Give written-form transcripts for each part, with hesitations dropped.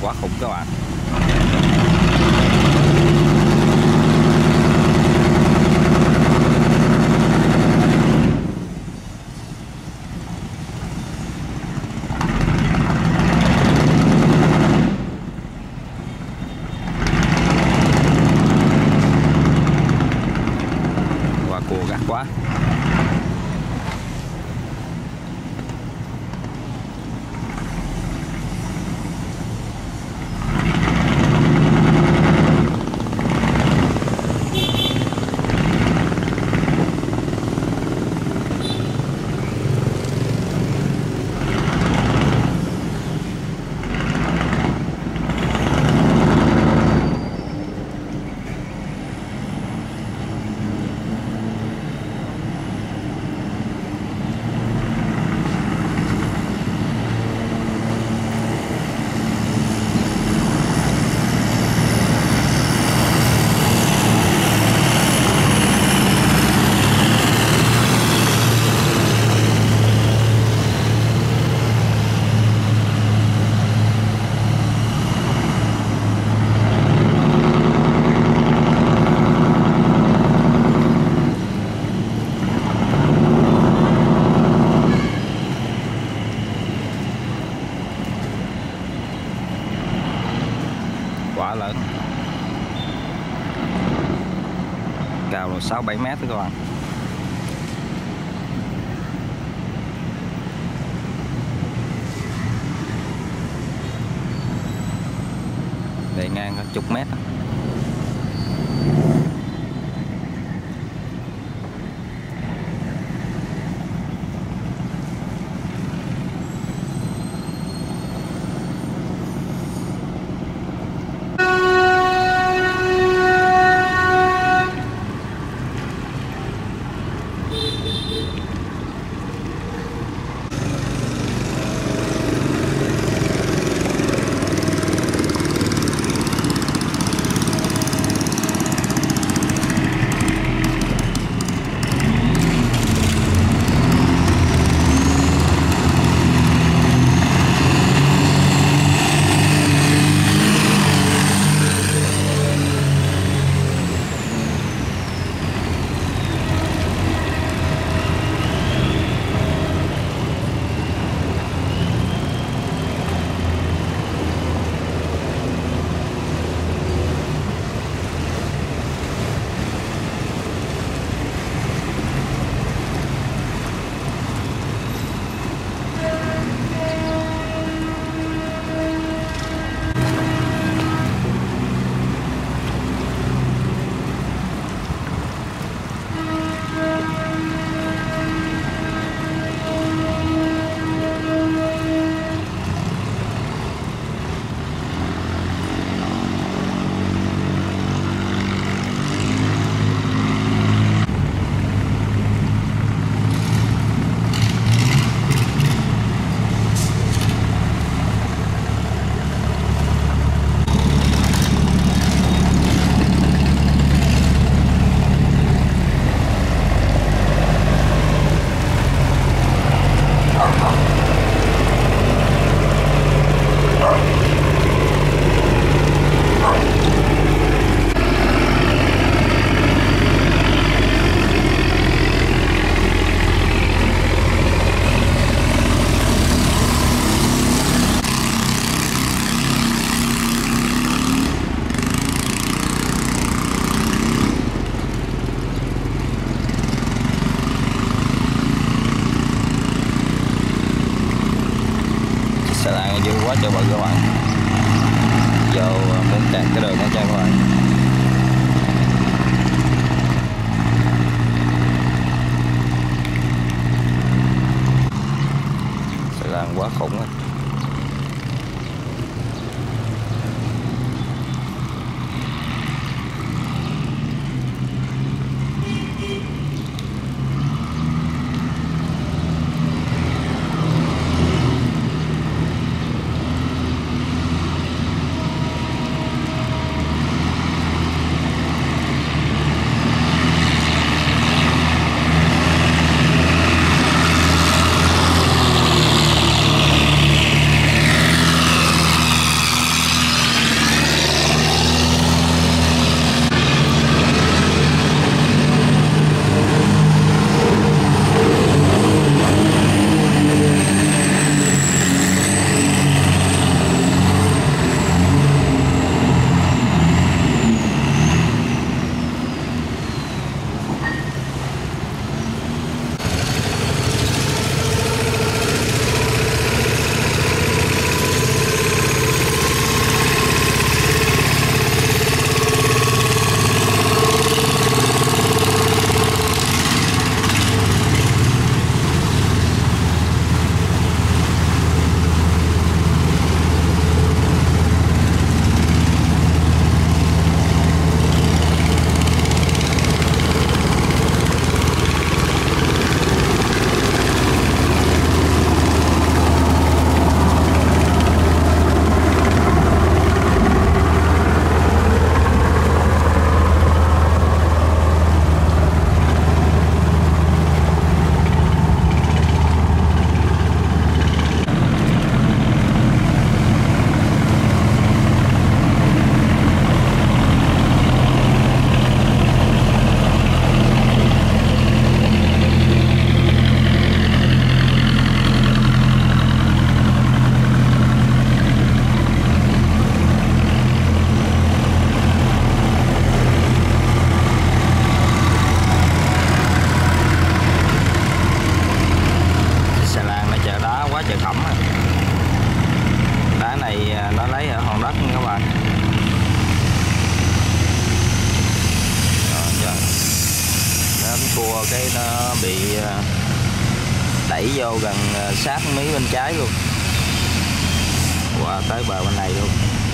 quá khủng các bạn. Qua cua gắt quá. Quá lớn, cao là 6-7 mét đó các bạn. Bề ngang cả chục mét. Xe lạng ở dưới quá trời bự các bạn, vô muốn kẹt cái đường đó cho các bạn. Xe lạng quá khủng rồi. cua cái nó bị đẩy vô gần sát mí bên trái luôn, qua tới bờ bên này luôn.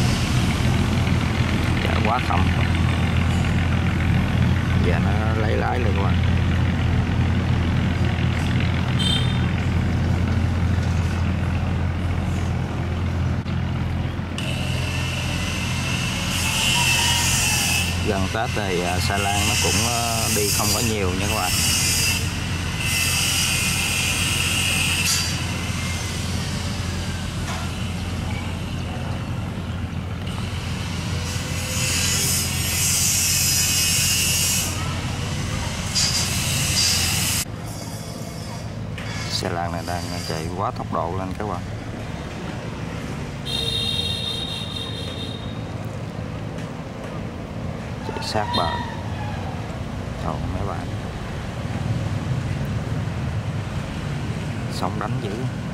Chở quá không, giờ nó lấy lái luôn các bạn. Gần Tết thì xà lan nó cũng đi không có nhiều nha các bạn. Xà lan này đang chạy quá tốc độ lên các bạn. Chạy sát bờ. Thôi mấy bạn, sóng đánh dữ.